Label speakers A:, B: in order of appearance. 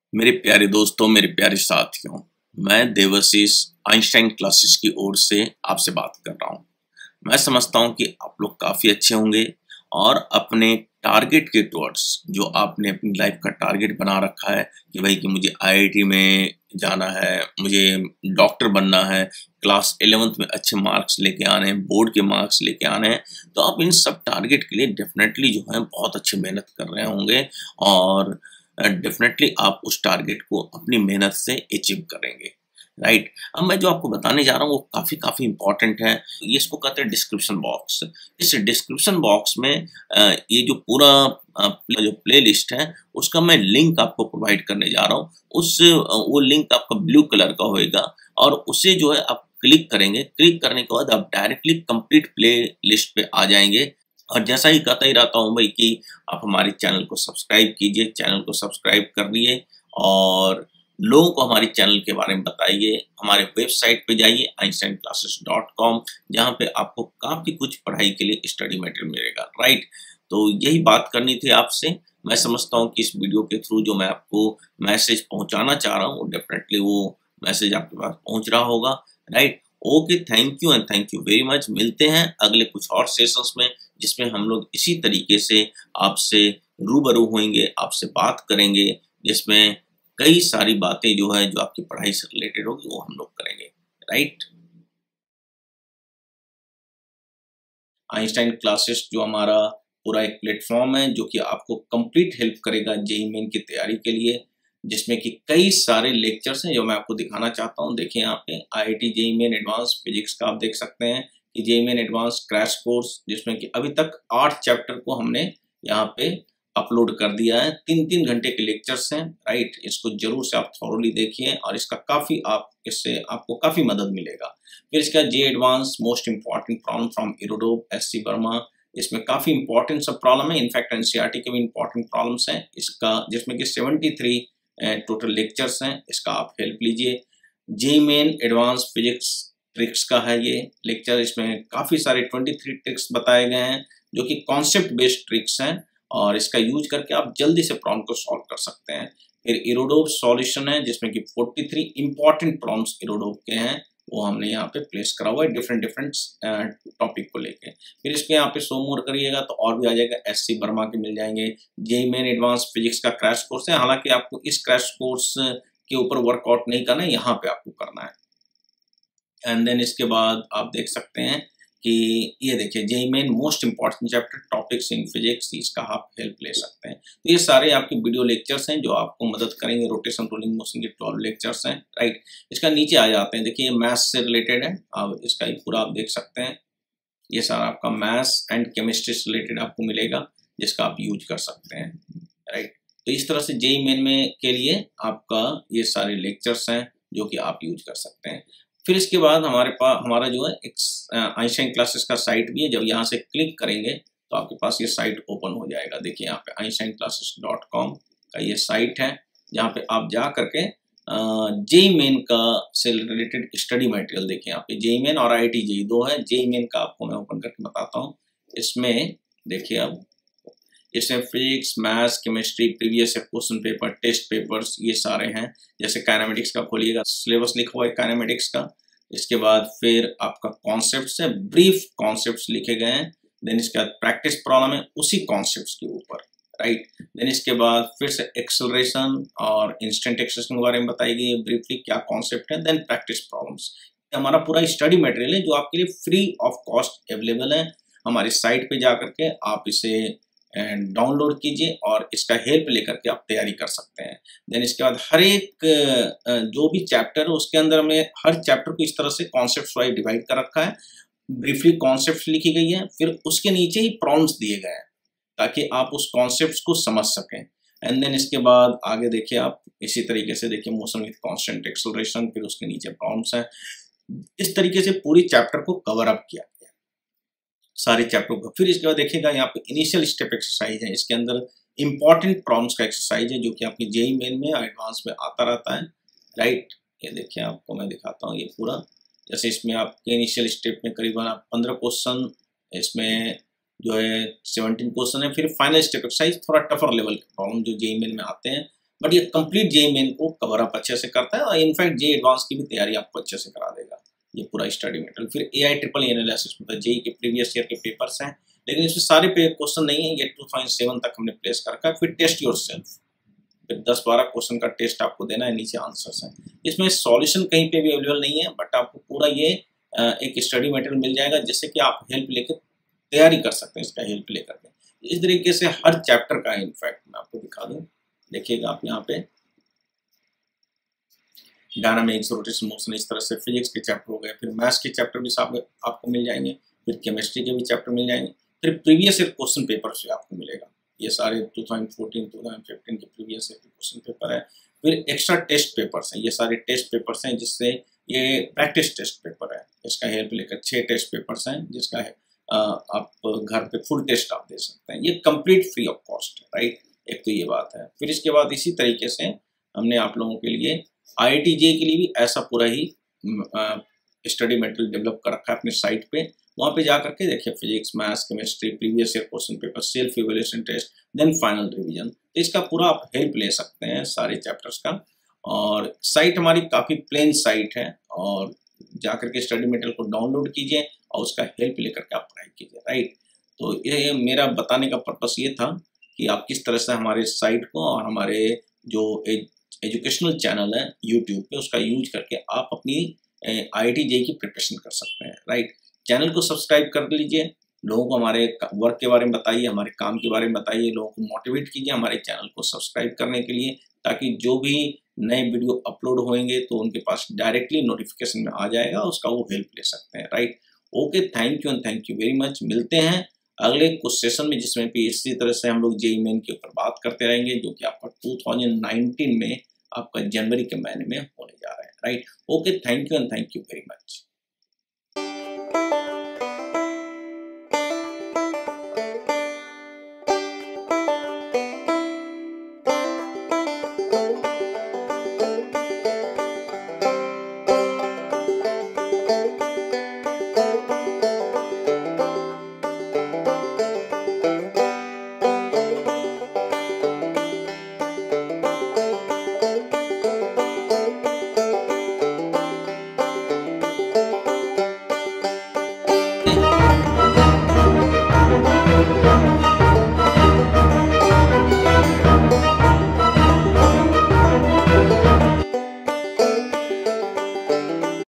A: मेरे प्यारे दोस्तों, मेरे प्यारे साथियों, मैं देवाशीष आइंस्टाइन क्लासेस की ओर से आपसे बात कर रहा हूँ। मैं समझता हूँ कि आप लोग काफ़ी अच्छे होंगे और अपने टारगेट के टुवर्ड्स जो आपने अपनी लाइफ का टारगेट बना रखा है कि भाई कि मुझे आईआईटी में जाना है, मुझे डॉक्टर बनना है, क्लास 11th में अच्छे मार्क्स लेके आने हैं, बोर्ड के मार्क्स लेके आने हैं, तो आप इन सब टारगेट के लिए डेफ़िनेटली जो है बहुत अच्छी मेहनत कर रहे होंगे और डेफ़िनेटली आप उस टारगेट को अपनी मेहनत से अचीव करेंगे, राइट? अब मैं जो आपको बताने जा रहा हूँ वो काफ़ी इम्पोर्टेंट है। ये इसको कहते हैं डिस्क्रिप्शन बॉक्स। इस डिस्क्रिप्शन बॉक्स में ये जो पूरा जो प्लेलिस्ट है उसका मैं लिंक आपको प्रोवाइड करने जा रहा हूँ। वो लिंक आपका ब्लू कलर का होएगा और उसे जो है आप क्लिक करेंगे। क्लिक करने के बाद आप डायरेक्टली कंप्लीट प्लेलिस्ट पे आ जाएँगे और जैसा ही कहता ही रहता हूँ भाई कि आप हमारे चैनल को सब्सक्राइब कीजिए, चैनल को सब्सक्राइब कर दिए और लोगों को हमारे चैनल के बारे में बताइए। हमारे वेबसाइट पे जाइए einsteinclasses.com जहाँ पे आपको काफ़ी कुछ पढ़ाई के लिए स्टडी मटेरियल मिलेगा, राइट? तो यही बात करनी थी आपसे। मैं समझता हूँ कि इस वीडियो के थ्रू जो मैं आपको मैसेज पहुँचाना चाह रहा हूँ, वो डेफ़िनेटली वो मैसेज आपके पास पहुँच रहा होगा, right? Okay, thank you and thank you very much. मिलते हैं अगले कुछ और सेशंस में जिसमें हम लोग इसी तरीके से आपसे रूबरू होंगे, आपसे बात करेंगे, जिसमें कई सारी बातें जो है जो आपकी पढ़ाई से रिलेटेड होगी वो हम लोग करेंगे, राइट? आइंस्टाइन क्लासेस जो हमारा पूरा एक प्लेटफॉर्म है जो कि आपको कंप्लीट हेल्प करेगा जेईई मेन की तैयारी के लिए, जिसमें कि कई सारे लेक्चर्स हैं जो मैं आपको दिखाना चाहता हूँ। देखिए यहाँ पे IIT JEE Main advance physics का आप देख सकते हैं कि JEE Main advance crash course, जिसमें कि अभी तक 8 चैप्टर को हमने यहाँ पे अपलोड कर दिया है। 3-3 घंटे के लेक्चर्स हैं, राइट? इसको जरूर से आप थॉरोली देखिए और इसका काफ़ी आप इससे आपको काफ़ी मदद मिलेगा। फिर इसका J advance most important problem from Irodov SC Verma, इसमें काफ़ी इंपॉर्टेंट सब प्रॉब्लम है। इनफैक्ट एनसीईआरटी के भी इंपॉर्टेंट प्रॉब्लम्स हैं इसका, जिसमें कि 73 टोटल लेक्चर्स हैं। इसका आप हेल्प लीजिए। J Main advance physics tricks का है ये लेक्चर। इसमें काफ़ी सारे 23 ट्रिक्स बताए गए हैं जो कि कॉन्सेप्ट बेस्ड ट्रिक्स हैं और इसका यूज करके आप जल्दी से प्रॉब्लम को सॉल्व कर सकते हैं। फिर इरोडोप सॉल्यूशन है जिसमें कि 43 इंपॉर्टेंट प्रॉब्लम्स इरोडोप के हैं, वो हमने यहाँ पे प्लेस करा हुआ है डिफरेंट डिफरेंट टॉपिक को लेके। फिर इसके यहाँ पे शो मोर करिएगा तो और भी आ जाएगा। एससी वर्मा के मिल जाएंगे। जेईई मेन एडवांस फिजिक्स का क्रैश कोर्स है, हालांकि आपको इस क्रैश कोर्स के ऊपर वर्कआउट नहीं करना है, यहाँ पे आपको करना है। एंड देन इसके बाद आप देख सकते हैं कि ये देखिए JEE Main most important chapter topics in physics, इसका आप हेल्प ले सकते हैं। तो ये सारे आपके वीडियो लेक्चर्स हैं जो आपको मदद करेंगे। रोटेशन रोलिंग मोशन के 12 लेक्चर्स हैं, राइट? इसका नीचे आ जाते हैं, देखिए ये मैथ्स से रिलेटेड है, अब इसका ही पूरा आप देख सकते हैं। ये सारा आपका मैथ्स एंड केमिस्ट्री से रिलेटेड आपको मिलेगा जिसका आप यूज कर सकते हैं, राइट? तो इस तरह से जेईई मेन में के लिए आपका ये सारे लेक्चर्स हैं जो कि आप यूज कर सकते हैं। फिर इसके बाद हमारे पास हमारा जो है एक आइंस्टाइन क्लासेस का साइट भी है। जब यहाँ से क्लिक करेंगे तो आपके पास ये साइट ओपन हो जाएगा। देखिए यहाँ पे einsteinclasses.com का ये साइट है जहाँ पे आप जा करके जेईई मेन का से रिलेटेड स्टडी मटेरियल देखिए। यहाँ पे जेईई मेन और आईआईटी जेईई दो है। जेईई मेन का आपको मैं ओपन करके बताता हूँ। इसमें देखिए अब इसमें physics, maths, chemistry, previous question paper, test papers ये सारे हैं। जैसे काइनेमेटिक्स का खोलिएगा, सिलेबस लिखा हुआ है काइनेमेटिक्स का। इसके बाद फिर आपका कॉन्सेप्ट्स है, ब्रीफ कॉन्सेप्ट्स लिखे गए हैं। देन इसके बाद प्रैक्टिस प्रॉब्लम है उसी कॉन्सेप्ट्स के ऊपर, राइट? देन इसके बाद फिर से एक्सेलरेशन और इंस्टेंट एक्सेलरेशन के बारे में बताई गई है ब्रीफली, क्या कॉन्सेप्ट है। देन प्रैक्टिस प्रॉब्लम्स, हमारा पूरा स्टडी मटेरियल है जो आपके लिए फ्री ऑफ कॉस्ट अवेलेबल है। हमारी साइट पे जा करके आप इसे डाउनलोड कीजिए और इसका हेल्प लेकर के आप तैयारी कर सकते हैं। देन इसके बाद हर एक जो भी चैप्टर है उसके अंदर में हर चैप्टर को इस तरह से कॉन्सेप्ट वाइज डिवाइड कर रखा है। ब्रीफली कॉन्सेप्ट लिखी गई है, फिर उसके नीचे ही प्रॉब्लम्स दिए गए हैं ताकि आप उस कॉन्सेप्ट को समझ सकें। एंड देन इसके बाद आगे देखिए आप इसी तरीके से देखिए मोशन विथ कांस्टेंट एक्सेलरेशन, फिर उसके नीचे प्रॉब्लम्स हैं। इस तरीके से पूरी चैप्टर को कवर अप किया गया सारे चैप्टर को। फिर इसके बाद देखिएगा यहाँ पे इनिशियल स्टेप एक्सरसाइज है, इसके अंदर इंपॉर्टेंट प्रॉब्लम्स का एक्सरसाइज है जो कि आपकी जेईई मेन में एडवांस में आता रहता है, राइट? ये देखिए आपको मैं दिखाता हूँ ये पूरा। जैसे इसमें आपके इनिशियल स्टेप में करीबन आप 15 क्वेश्चन, इसमें जो है 17 क्वेश्चन है। फिर फाइनल स्टेप एक्सरसाइज थोड़ा टफर लेवल के प्रॉब्लम जो जेईई मेन में आते हैं बट ये कंप्लीट जेईई मेन को कवर अप अच्छे से करता है और इनफैक्ट जेईई एडवांस की भी तैयारी आपको अच्छे से करा देगा ये पूरा स्टडी मटेरियल। फिर एआई ट्रिपल एनालिसिस मतलब जेईई के प्रीवियस ईयर के पेपर्स हैं, लेकिन इसमें सारे क्वेश्चन नहीं है, ये 2007 तक हमने प्लेस कर रखा है। फिर टेस्ट योरसेल्फ, फिर 10-12 क्वेश्चन का टेस्ट आपको देना है, नीचे आंसर्स हैं। इसमें सॉल्यूशन कहीं पे भी अवेलेबल नहीं है, बट आपको पूरा ये एक स्टडी मटेरियल मिल जाएगा जिससे कि आप हेल्प लेकर तैयारी कर सकते हैं, इसका हेल्प लेकर के। इस तरीके से हर चैप्टर का इनफैक्ट मैं आपको दिखा दूं, देखिएगा आप यहाँ पे डायनामिक्स, रोटेशन, मोशन, इस तरह से फिजिक्स के चैप्टर हो गए, फिर मैथ्स के चैप्टर भी आपको मिल जाएंगे, फिर केमिस्ट्री के भी चैप्टर मिल जाएंगे, फिर प्रीवियस ईयर क्वेश्चन पेपर भी आपको मिलेगा। ये सारे 2014-2015 के प्रीवियस ईयर के क्वेश्चन पेपर है। फिर एक्स्ट्रा टेस्ट पेपर्स हैं, ये सारे टेस्ट पेपर्स हैं जिससे ये प्रैक्टिस टेस्ट पेपर है, इसका हेल्प लेकर 6 टेस्ट पेपर्स हैं जिसका है आप घर पे फुल टेस्ट आप दे सकते हैं। ये कंप्लीट फ्री ऑफ कॉस्ट है, राइट। एक तो ये बात है। फिर इसके बाद इसी तरीके से हमने आप लोगों के लिए IIT JEE के लिए भी ऐसा पूरा ही स्टडी मटेरियल डेवलप कर रखा है अपने साइट पे। वहाँ पे जा करके देखिए physics, maths, chemistry, previous year question paper, self evaluation test, then final revision. तो इसका पूरा आप हेल्प ले सकते हैं सारे चैप्टर्स का। और साइट हमारी काफ़ी प्लेन साइट है, और जा करके स्टडी मटेरियल को डाउनलोड कीजिए और उसका हेल्प लेकर के आप पढ़ाई कीजिए, राइट। तो ये मेरा बताने का पर्पस ये था कि आप किस तरह से हमारे साइट को और हमारे जो एजुकेशनल चैनल है यूट्यूब पे उसका यूज करके आप अपनी IIT JEE की प्रिपरेशन कर सकते हैं, राइट। चैनल को सब्सक्राइब कर लीजिए, लोगों को हमारे वर्क के बारे में बताइए, हमारे काम के बारे में बताइए, लोगों को मोटिवेट कीजिए हमारे चैनल को सब्सक्राइब करने के लिए, ताकि जो भी नए वीडियो अपलोड होंगे तो उनके पास डायरेक्टली नोटिफिकेशन में आ जाएगा, उसका वो हेल्प ले सकते हैं, right. Okay, thank you and thank you very much. मिलते हैं अगले कुछ सेशन में, जिसमें भी इसी तरह से हम लोग JEE मेन के ऊपर बात करते रहेंगे, जो कि आपका 2019 में आपका जनवरी के महीने में होने जा रहा है, right. Okay, thank you and thank you very much.